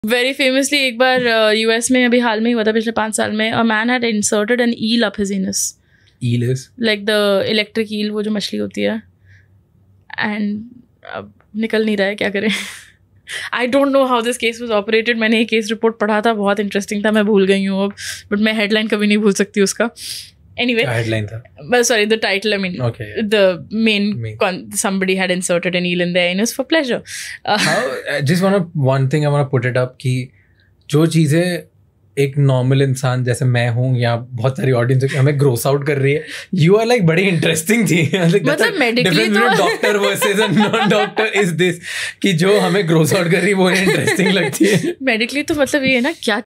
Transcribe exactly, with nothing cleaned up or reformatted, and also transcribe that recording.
Very famously एक बार US uh, में अभी हाल में ही हुआ था पिछले पाँच साल में, a man had inserted an eel up his anus. Eel is like the electric eel, वो जो मछली होती है, and अब निकल नहीं रहा है, क्या करें. I don't know how this case was operated. मैंने एक केस रिपोर्ट पढ़ा था, बहुत इंटरेस्टिंग था, मैं भूल गई हूँ अब, बट मैं हेडलाइन कभी नहीं भूल सकती उसका. Anyway, headline था. But sorry, the title. I mean, okay, yeah. the main, main. Con- somebody had inserted an eel in their anus for pleasure. Uh, How, I just wanna one thing I wanna put it up कि जो चीज़ें एक normal इंसान जैसे मैं हूँ या बहुत सारी ऑडियंस हमें ग्रोस आउट कर रही है, यू आर लाइक बड़ी इंटरेस्टिंग थी. मतलब मेडिकली तो doctor versus a non doctor is this कि जो हमें ग्रोस आउट कर रही है वो इंटरेस्टिंग लगती है. मेडिकली तो मतलब ये है ना, क्या